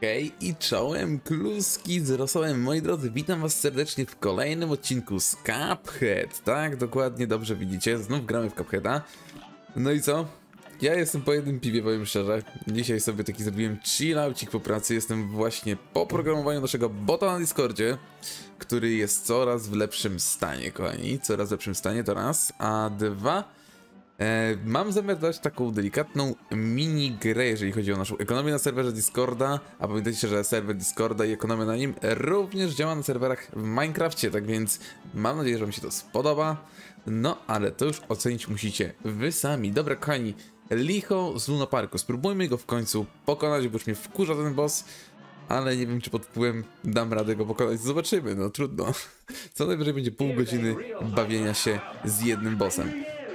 Hej i czołem, kluski z rosołem, moi drodzy, witam was serdecznie w kolejnym odcinku z Cuphead. Tak, dokładnie, dobrze widzicie, znów gramy w Cupheada. No i co? Ja jestem po jednym piwie, powiem szczerze. Dzisiaj sobie taki zrobiłem chilloucik po pracy, jestem właśnie po programowaniu naszego bota na Discordzie, który jest coraz w lepszym stanie, kochani, coraz w lepszym stanie, to raz, a dwa... mam zamiar dać taką delikatną mini-grę, jeżeli chodzi o naszą ekonomię na serwerze Discorda, a pamiętajcie, że serwer Discorda i ekonomia na nim również działa na serwerach w Minecrafcie, tak więc mam nadzieję, że wam się to spodoba. No, ale to już ocenić musicie wy sami. Dobra, kochani, Licho z Luna Parku, spróbujmy go w końcu pokonać, bo już mnie wkurza ten boss, ale nie wiem, czy pod wpływem dam radę go pokonać, zobaczymy, no trudno. Co najwyżej będzie pół godziny bawienia się z jednym bossem.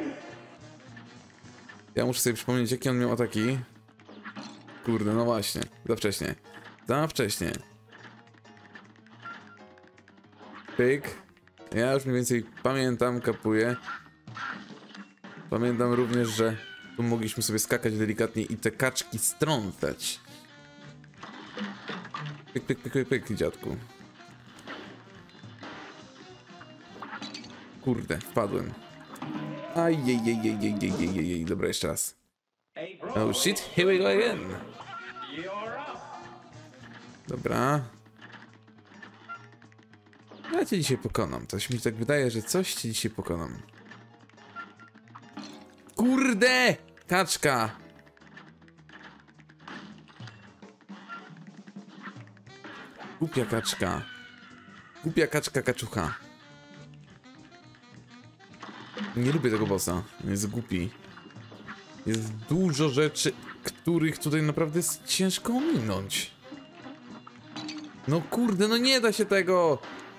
Ja muszę sobie przypomnieć, jakie on miał ataki. Kurde, no właśnie. Za wcześnie. Za wcześnie. Pyk. Ja już mniej więcej pamiętam, kapuję. Pamiętam również, że tu mogliśmy sobie skakać delikatnie i te kaczki strącać. Pyk, pyk, pyk, pyk, pyk, dziadku. Kurde, wpadłem. Ajajajajajajajajaj, dobra, jeszcze raz. Oh shit, here we go again. Dobra. Ja cię dzisiaj pokonam, coś mi tak wydaje, że coś cię dzisiaj pokonam. Kurde! Kaczka! Głupia kaczka. Głupia kaczka, kaczucha. Nie lubię tego bossa, jest głupi. Jest dużo rzeczy, których tutaj naprawdę jest ciężko ominąć. No kurde, no nie da się tego!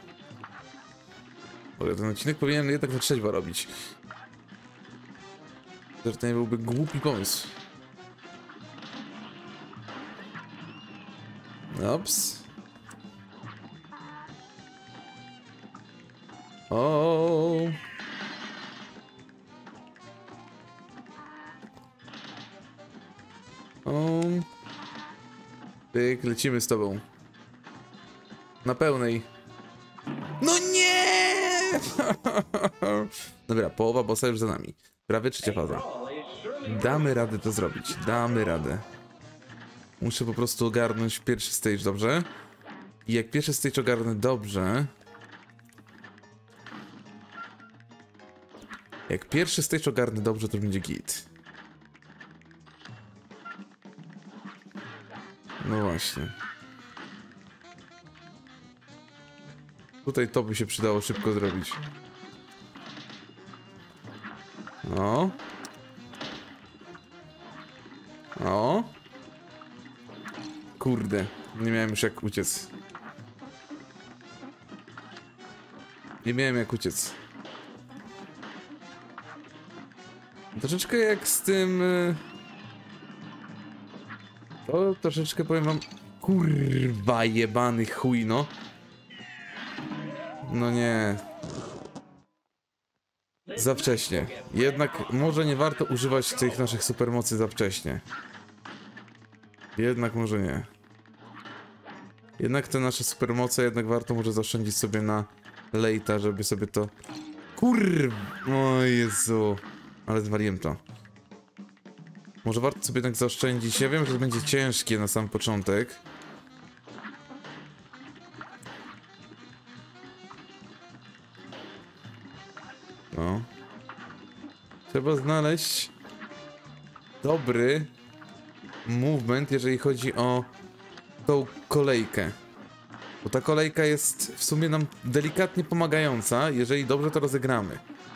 Bo ten odcinek powinienem jednak na trzeźwo robić. To nie byłby głupi pomysł. Ops. O. O. Pyk, lecimy z tobą. Na pełnej. No nie! Dobra, połowa bossa już za nami. Prawie trzecia faza. Damy radę to zrobić. Damy radę. Muszę po prostu ogarnąć pierwszy stage, dobrze? I jak pierwszy stage ogarnę dobrze... Jak pierwszy stage ogarnę dobrze, to będzie git. No właśnie. Tutaj to by się przydało szybko zrobić. No. O. Kurde. Nie miałem już jak uciec. Nie miałem jak uciec. Troszeczkę jak z tym... To troszeczkę powiem wam... Kurwa jebany chuj, no. No nie. Za wcześnie. Jednak może nie warto używać tych naszych supermocy za wcześnie. Jednak może nie. Jednak te nasze supermoce jednak warto może zaoszczędzić sobie na lejta, żeby sobie to... Kurwa! O Jezu. Ale zwaliłem to. Może warto sobie jednak zaoszczędzić. Ja wiem, że to będzie ciężkie na sam początek. No. Trzeba znaleźć dobry movement, jeżeli chodzi o tą kolejkę. Bo ta kolejka jest w sumie nam delikatnie pomagająca, jeżeli dobrze to rozegramy.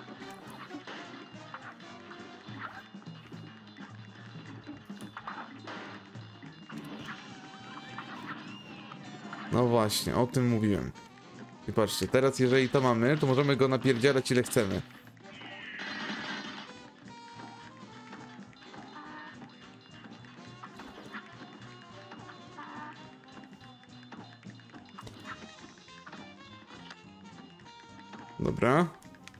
No właśnie, o tym mówiłem. I patrzcie, teraz jeżeli to mamy, to możemy go napierdzielać ile chcemy. Dobra.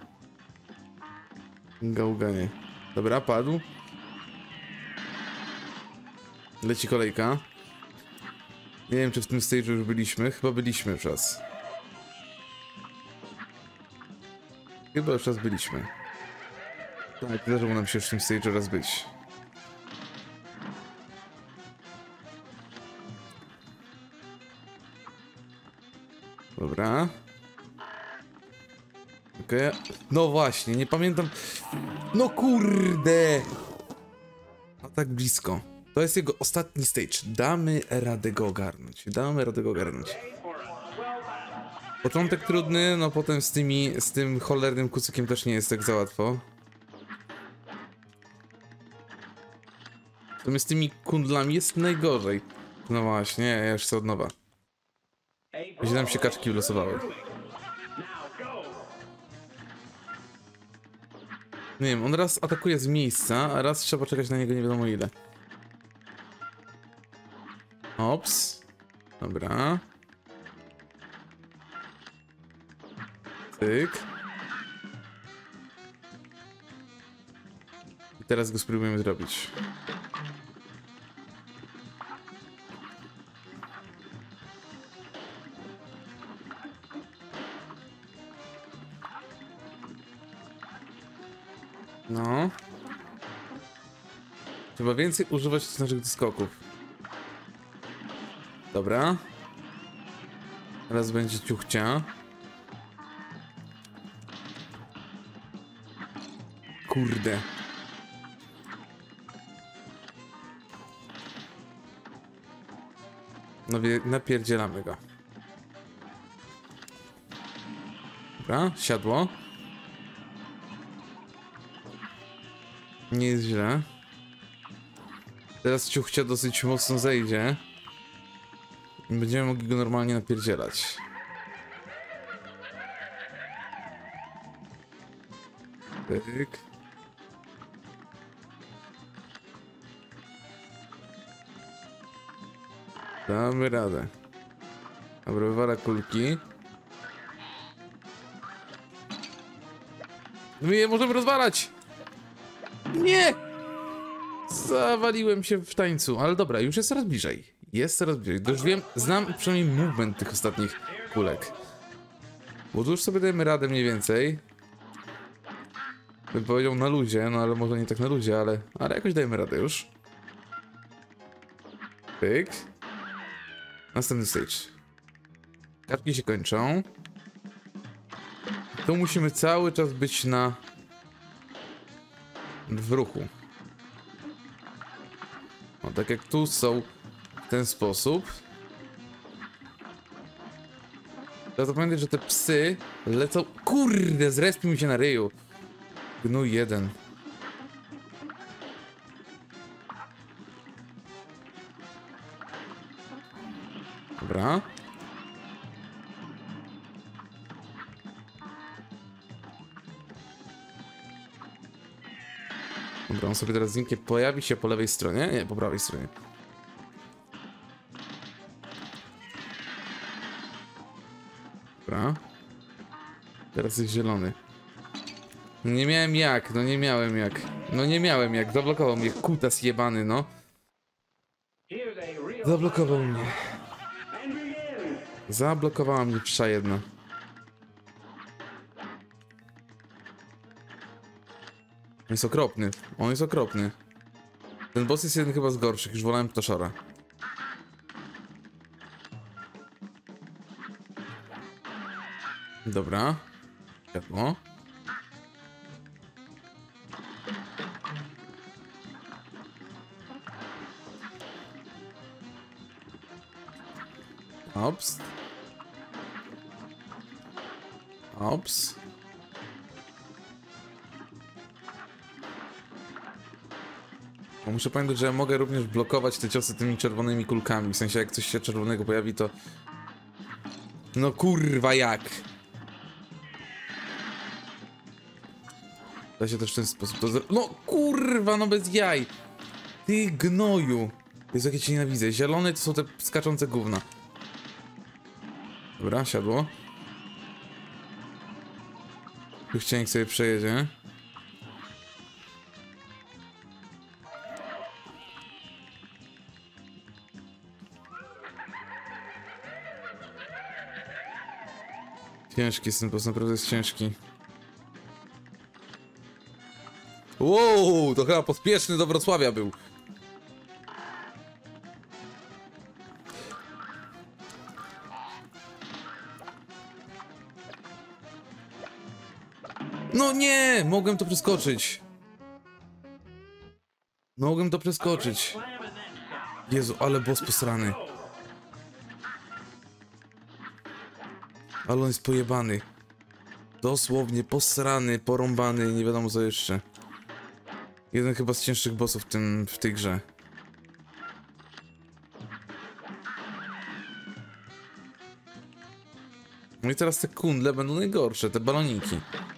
Gałganie. Dobra, padł. Leci kolejka. Nie wiem, czy w tym stage'u już byliśmy. Chyba byliśmy już raz. Chyba już raz byliśmy. Tak, zdarzyło nam się już w tym stage'u raz być. Dobra. Okej. No właśnie, nie pamiętam. No kurde! No tak blisko. To jest jego ostatni stage. Damy radę go ogarnąć. Damy radę go ogarnąć. Początek trudny, no potem z tym cholernym kucykiem też nie jest tak za łatwo. Natomiast z tymi kundlami jest najgorzej. No właśnie, ja już chcę od nowa. Gdzie nam się kaczki wylosowały. Nie wiem, on raz atakuje z miejsca, a raz trzeba czekać na niego nie wiadomo ile. Ops. Dobra. Tyk. I teraz go spróbujemy zrobić. No. Trzeba więcej używać naszych skoków. Dobra. Teraz będzie ciuchcia. Kurde. No napierdzielamy go. Dobra, siadło. Nie jest źle. Teraz ciuchcia dosyć mocno zejdzie. I będziemy mogli go normalnie napierdzielać. Tyk. Damy radę. Dobra, wywala kulki. My je możemy rozwalać! Nie! Zawaliłem się w tańcu, ale dobra, już jest coraz bliżej. Jest coraz bliżej. To już wiem, znam przynajmniej movement tych ostatnich kulek. Bo tu już sobie dajemy radę mniej więcej. Bym powiedział na luzie, no ale może nie tak na luzie, ale jakoś dajemy radę już. Pyk. Następny stage. Kartki się kończą. Tu musimy cały czas być w ruchu. No, tak jak tu są w ten sposób. Trzeba zapamiętać, że te psy lecą... Kurde, zrespił mi się na ryju. Gnój jeden. Dobra. Dobra, on sobie teraz zniknie, pojawi się po lewej stronie, nie, po prawej stronie. Dobra. Teraz jest zielony. Nie miałem jak, no nie miałem jak. No nie miałem jak, zablokował mnie, kutas jebany, no. Zablokował mnie. Zablokowała mnie psza jedna. On jest okropny, on jest okropny. Ten boss jest jeden chyba z gorszych, już wolałem Ptoszora. Dobra. Światło. Ops. Ops. Bo muszę pamiętać, że ja mogę również blokować te ciosy tymi czerwonymi kulkami. W sensie, jak coś się czerwonego pojawi, to... No kurwa, jak? Da się też w ten sposób to zrobić. No kurwa, no bez jaj! Ty gnoju! Jest jakie cię nienawidzę. Zielone to są te skaczące gówna. Dobra, siadło. Chciałem sobie przejedzie. Ciężki jest ten boss, naprawdę jest ciężki. Wow, to chyba pospieszny do Wrocławia był. No nie! Mogłem to przeskoczyć. Mogłem to przeskoczyć. Jezu, ale boss posrany. Ale on jest pojebany. Dosłownie posrany, porąbany, nie wiadomo co jeszcze. Jeden chyba z cięższych bossów w tej grze. No i teraz te kundle będą najgorsze, te baloniki.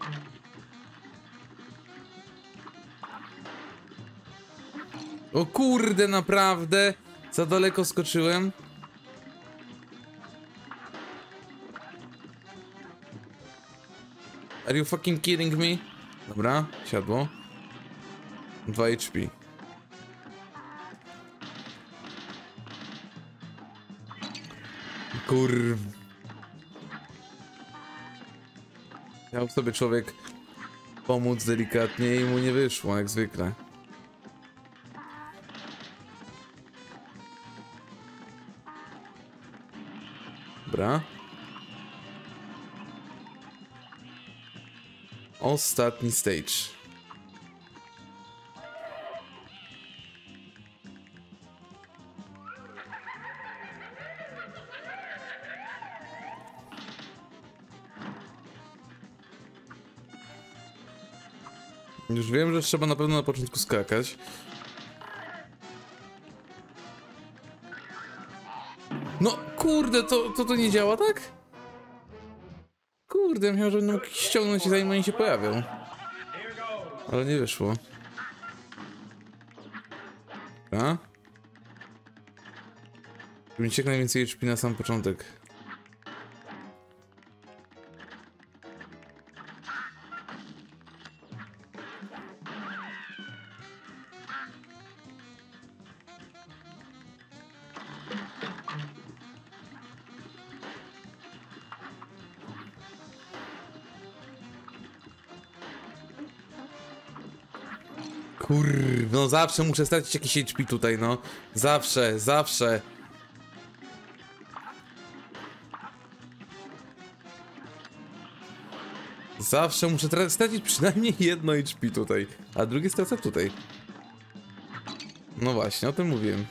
O kurde, naprawdę? Za daleko skoczyłem? Are you fucking kidding me? Dobra, siadło. 2 HP. Kurw. Miał sobie człowiek pomóc delikatnie i mu nie wyszło, jak zwykle. Dobra. Ostatni stage. Już wiem, że trzeba na pewno na początku skakać. No kurde, to nie działa, tak? Kurde, myślałem, że będę mógł ściągnąć i zanim oni się pojawią. Ale nie wyszło. A? Mieć jak najwięcej HP na sam początek. Kurwa, no zawsze muszę stracić jakieś HP tutaj, no. Zawsze, zawsze. Zawsze muszę stracić przynajmniej jedno HP tutaj, a drugie stracę tutaj. No właśnie, o tym mówiłem.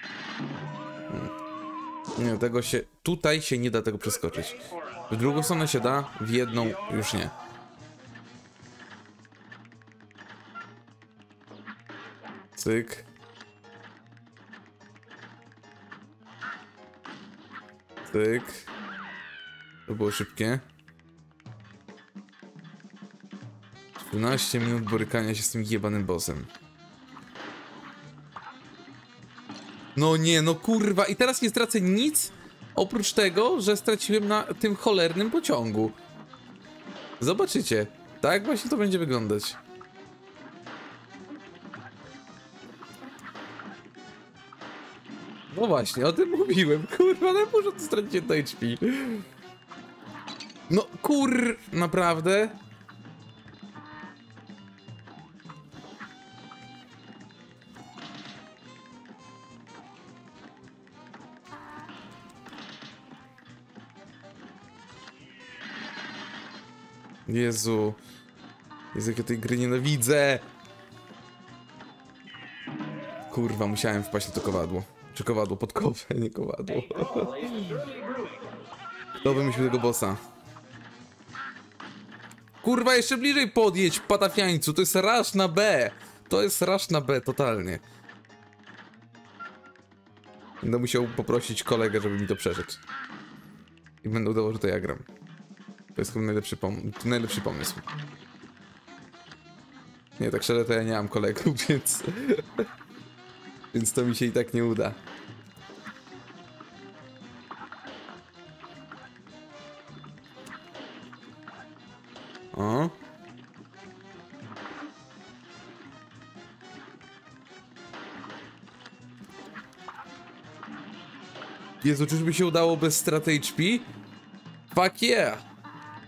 Nie, tego się... Tutaj się nie da tego przeskoczyć. W drugą stronę się da, w jedną już nie. Cyk. Cyk. To było szybkie. 12 minut borykania się z tym jebanym bossem. No nie, no kurwa. I teraz nie stracę nic oprócz tego, że straciłem na tym cholernym pociągu. Zobaczycie. Tak właśnie to będzie wyglądać. No właśnie, o tym mówiłem. Kurwa, no muszę to stracić jedno HP. No naprawdę? Jezu. Jezu, jak ja tej gry nienawidzę. Kurwa, musiałem wpaść na to kowadło. Czy kowadło, podkowę, nie kowadło. Kto wymyślił tego bossa? Kurwa, jeszcze bliżej podjedź, patafiańcu. To jest rush na B. To jest rush na B, totalnie. Będę musiał poprosić kolegę, żeby mi to przeszedł. I będę udawał, że to ja gram. To jest chyba najlepszy pomysł. Nie, tak szczerze to ja nie mam kolegów, więc... więc to mi się i tak nie uda. O. Jezu, czyżby się udało bez straty HP? Fuck yeah!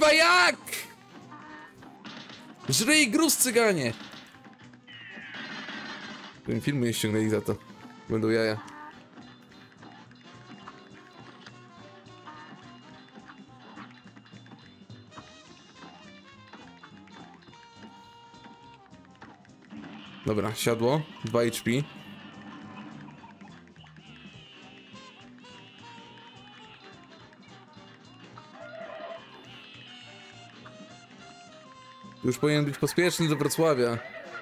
kurwa jak? Żryj gruz, cyganie! Ten film nie ściągnęli za to. Będą jaja. Dobra, siadło. 2 HP. Już powinien być pospieszny do Wrocławia.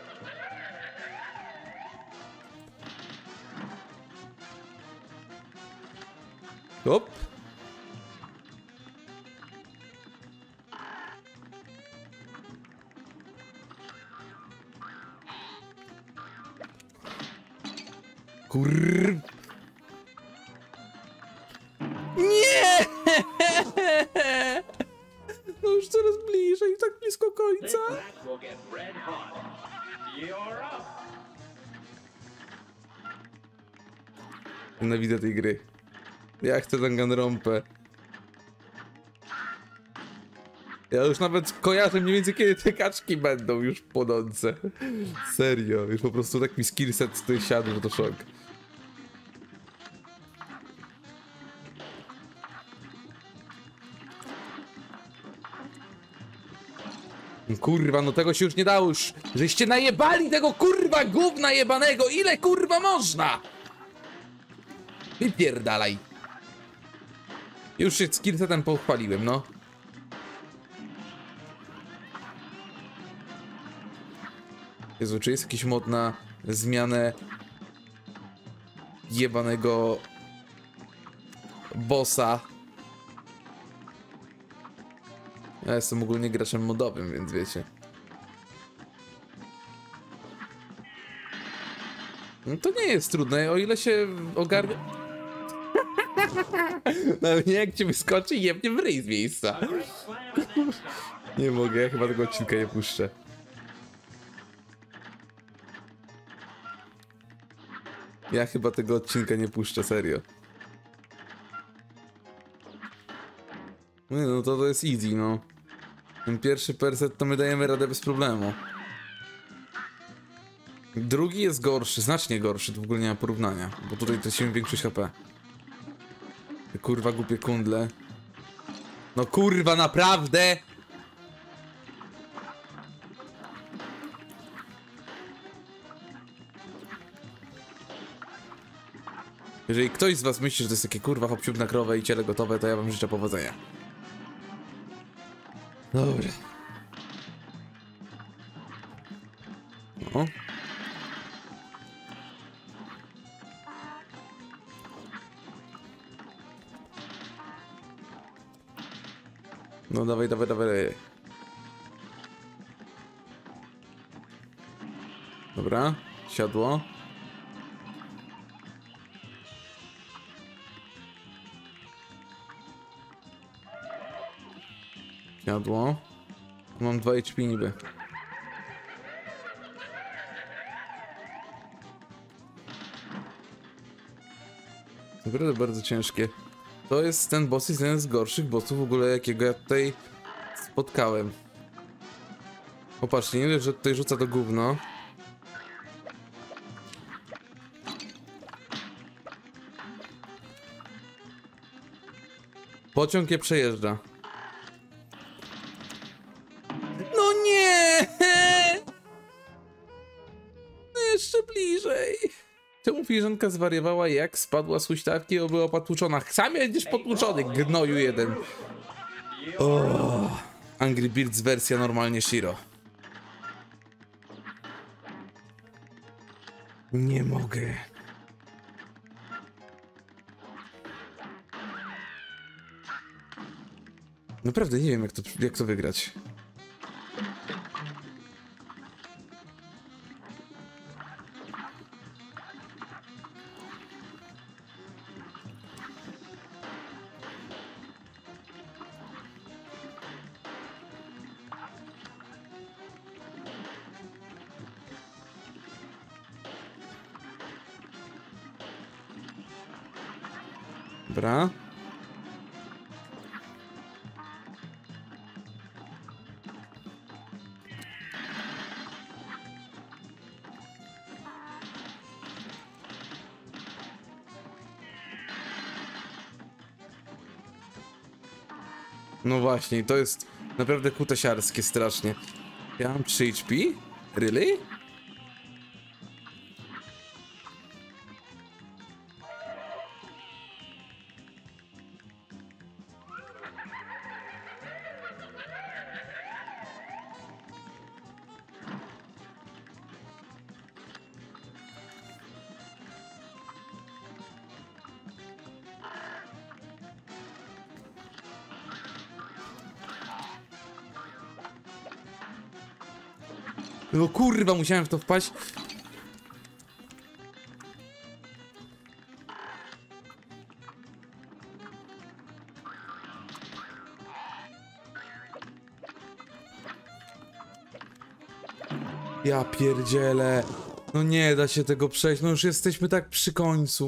Hop. Kurr. Nie! No już coraz bliżej, tak blisko końca. Nienawidzę tej gry. Ja chcę Danganronpę. Ja już nawet kojarzę mniej więcej, kiedy te kaczki będą już w płonące. Serio, już po prostu tak mi skillset tutaj siadł, że to szok. Kurwa, no tego się już nie dało już. Żeście najebali tego kurwa gówna jebanego. Ile kurwa można? Wypierdalaj. Już się skillsetem pochwaliłem, no. Jezu, czy jest jakiś mod na zmianę jebanego bossa? Ja jestem ogólnie graczem modowym, więc wiecie. No to nie jest trudne, o ile się ogarnie... No nie, jak cię wyskoczy i jebnie w ryj z miejsca. Nie mogę, ja chyba tego odcinka nie puszczę. Ja chyba tego odcinka nie puszczę, serio. No to jest easy, no. Ten pierwszy perset to my dajemy radę bez problemu. Drugi jest gorszy, znacznie gorszy, to w ogóle nie ma porównania. Bo tutaj tracimy większość HP. Te kurwa głupie kundle. No kurwa, naprawdę! Jeżeli ktoś z was myśli, że to jest takie kurwa hopsiuk na krowę i ciele gotowe, to ja wam życzę powodzenia. Dobra. No. No dawaj, dawaj, dawaj. Dobra, siadło. Siadło. Mam 2 HP niby. Naprawdę bardzo ciężkie. To jest ten boss, jest jeden z gorszych bossów w ogóle, jakiego ja tutaj spotkałem. Popatrzcie, nie wiem, że tutaj rzuca to gówno. Pociąg je przejeżdża. No nie! No jeszcze bliżej. Czemu filiżanka zwariowała, jak spadła z huśtawki i była potłuczona? Sam będziesz potłuczony, gnoju jeden. O, Angry Birds wersja normalnie Shiro. Nie mogę. Naprawdę nie wiem, jak to wygrać. Dobra. No właśnie, to jest naprawdę kutasiarskie strasznie. Ja mam 3 HP? Really? No kurwa, musiałem w to wpaść. Ja pierdzielę. No nie da się tego przejść, no już jesteśmy tak przy końcu.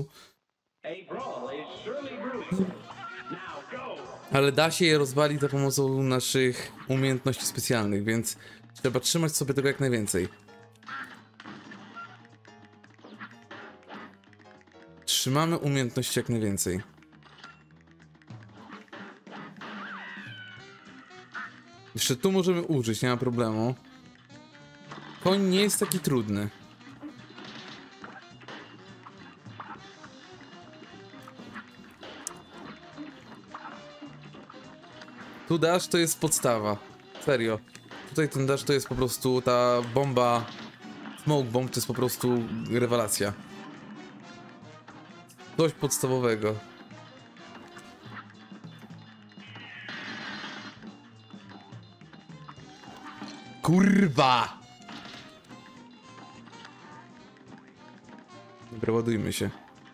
Ale da się je rozwalić za pomocą naszych umiejętności specjalnych, więc trzeba trzymać sobie tego jak najwięcej. Trzymamy umiejętności jak najwięcej. Jeszcze tu możemy użyć, nie ma problemu. Koń nie jest taki trudny. Tu dash to jest podstawa. Serio. Tutaj ten dash to jest po prostu ta bomba. Smoke bomb to jest po prostu rewelacja. Coś podstawowego. Kurwa! Dobra, ładujmy się.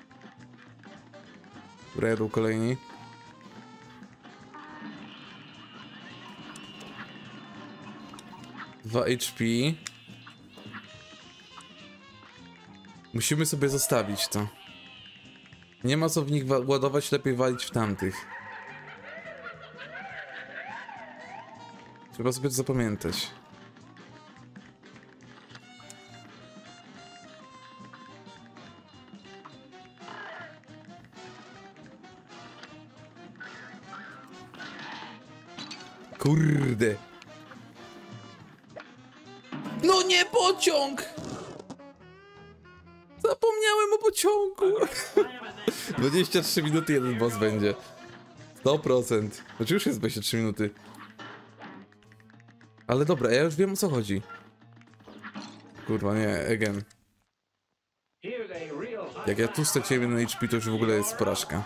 Dobra, jadą kolejni. Dwa HP. Musimy sobie zostawić to. Nie ma co w nich ładować, lepiej walić w tamtych. Trzeba sobie to zapamiętać. Kurde. No nie pociąg! Zapomniałem o pociągu. 23 minuty jeden boss będzie. 100%. Znaczy już jest 23 minuty. Ale dobra, ja już wiem o co chodzi. Kurwa, nie, again. Jak ja tu straciłem jeden HP, to już w ogóle jest porażka.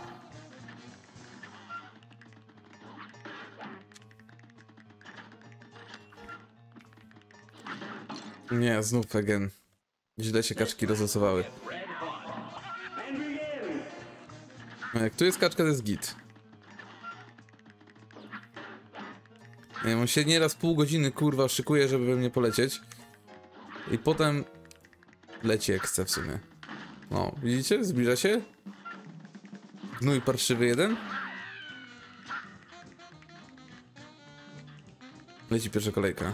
Nie, znów again. Źle się kaczki rozlosowały. No jak tu jest kaczka, to jest git. Nie wiem, on się nieraz pół godziny kurwa szykuje, żeby we mnie polecieć. I potem leci jak chce w sumie. No, widzicie? Zbliża się. Gnój parszywy jeden. Leci pierwsza kolejka.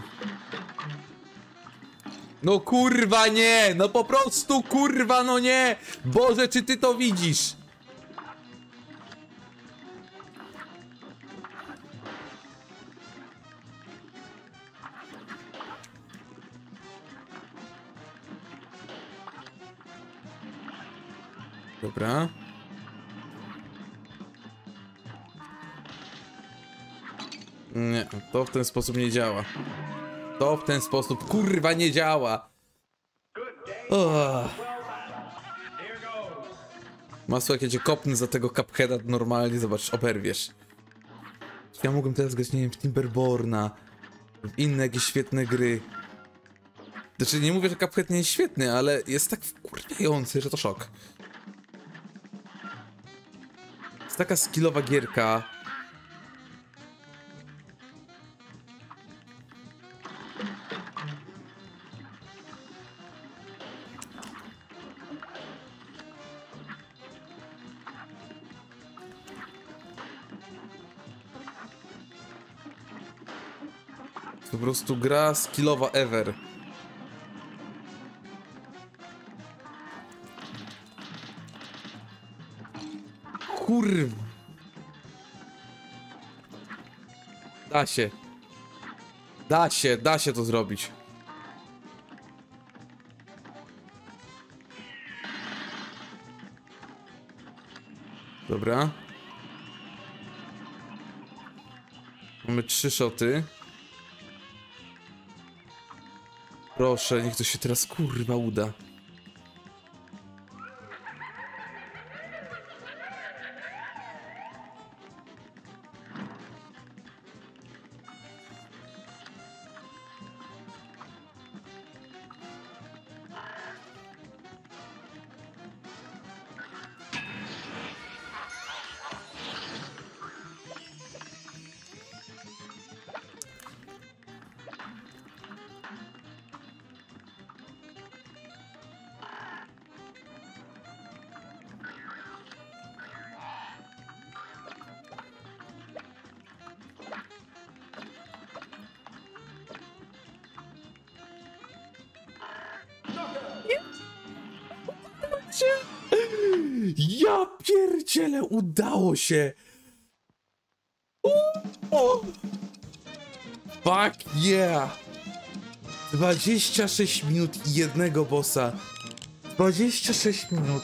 No kurwa nie! No po prostu kurwa no nie! Boże, czy ty to widzisz? Dobra. Nie, to w ten sposób nie działa. To w ten sposób kurwa nie działa. Masło, jak ja cię kopnę za tego Cupheada normalnie, zobacz, oberwiesz. Ja mógłbym teraz grać, nie wiem, w Timberborna, w inne jakieś świetne gry. Znaczy, nie mówię, że Cuphead nie jest świetny, ale jest tak wkurwiający, że to szok. Jest taka skillowa gierka. Po prostu gra skillowa ever. Kurwa. Da się. Da się to zrobić. Dobra. Mamy 3 szoty. Proszę, niech to się teraz kurwa uda. Ja pierdzielę, udało się! O! Fuck yeah! 26 minut i jednego bossa. 26 minut.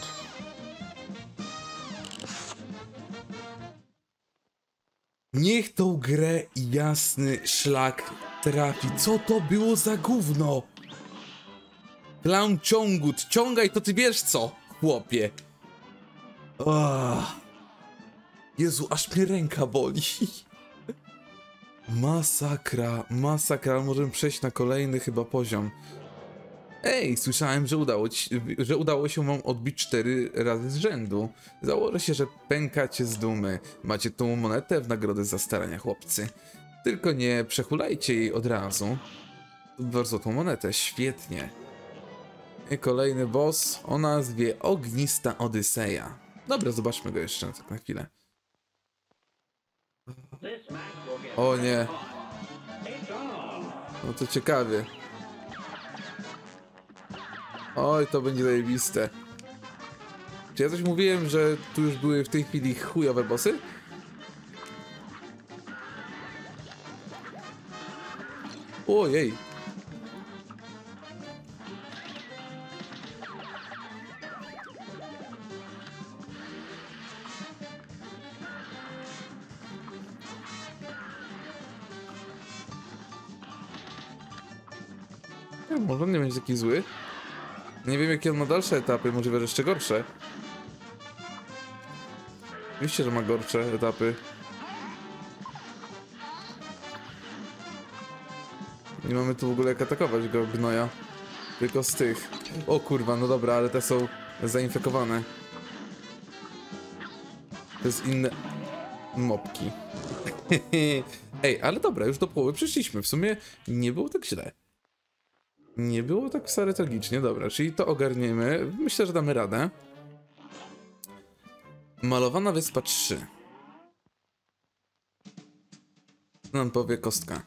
Niech tą grę jasny szlak trafi. Co to było za gówno? Clown Ciągut, ciągaj to ty wiesz co, chłopie. Jezu, aż mnie ręka boli. Masakra, masakra. Możemy przejść na kolejny chyba poziom. Ej, słyszałem, że udało się wam odbić 4 razy z rzędu. Założę się, że pękacie z dumy. Macie tą monetę w nagrodę za starania, chłopcy. Tylko nie przechulajcie jej od razu. Bardzo tą monetę, świetnie. I kolejny boss o nazwie Ognista Odyseja. Dobra, zobaczmy go jeszcze tak na chwilę. O nie. No to ciekawie. Oj, to będzie zajebiste. Czy ja coś mówiłem, że tu już były w tej chwili chujowe bossy? Ojej. Może on nie będzie taki zły. Nie wiem, jakie on ma dalsze etapy, możliwe, że jeszcze gorsze. Oczywiście, że ma gorsze etapy. Nie mamy tu w ogóle jak atakować go, gnoja. Tylko z tych. O kurwa, no dobra, ale te są zainfekowane. To jest inne mopki. Ej, ale dobra, już do połowy przyszliśmy. W sumie nie było tak źle. Nie było tak wcale tragicznie, dobra, czyli to ogarniemy. Myślę, że damy radę. Malowana wyspa 3. Co nam powie kostka?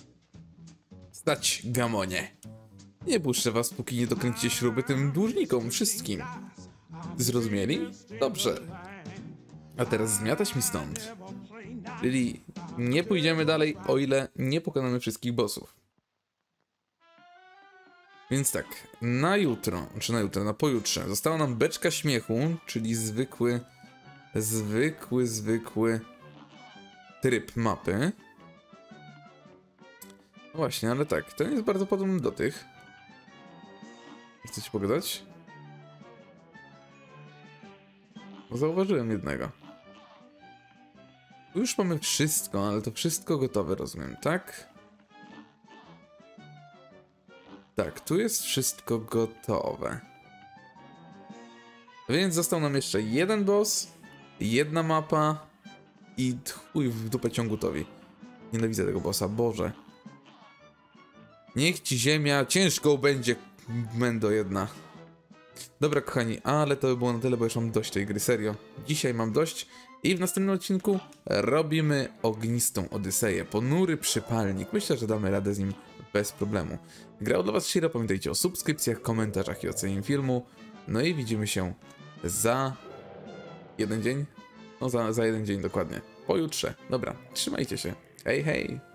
Stać, gamonie. Nie puszczę was, póki nie dokręcicie śruby tym dłużnikom, wszystkim. Zrozumieli? Dobrze. A teraz zmiatać mi stąd. Czyli nie pójdziemy dalej, o ile nie pokonamy wszystkich bossów. Więc tak, na jutro, na pojutrze została nam beczka śmiechu, czyli zwykły tryb mapy. No właśnie, ale tak, ten jest bardzo podobny do tych. Chcecie pogadać? Zauważyłem jednego. Tu już mamy wszystko, ale to wszystko gotowe, rozumiem, tak? Tak, tu jest wszystko gotowe. Więc został nam jeszcze jeden boss, jedna mapa i chuj w dupę ciągutowi. Nienawidzę tego bossa, Boże. Niech ci ziemia ciężką będzie, mendo jedna. Dobra, kochani, ale to by było na tyle, bo już mam dość tej gry, serio. Dzisiaj mam dość i w następnym odcinku robimy Ognistą Odyseję. Ponury przypalnik. Myślę, że damy radę z nim bez problemu. Grał dla was Shiro, pamiętajcie o subskrypcjach, komentarzach i ocenie filmu. No i widzimy się za jeden dzień? No za jeden dzień dokładnie. Pojutrze. Dobra, trzymajcie się. Hej, hej!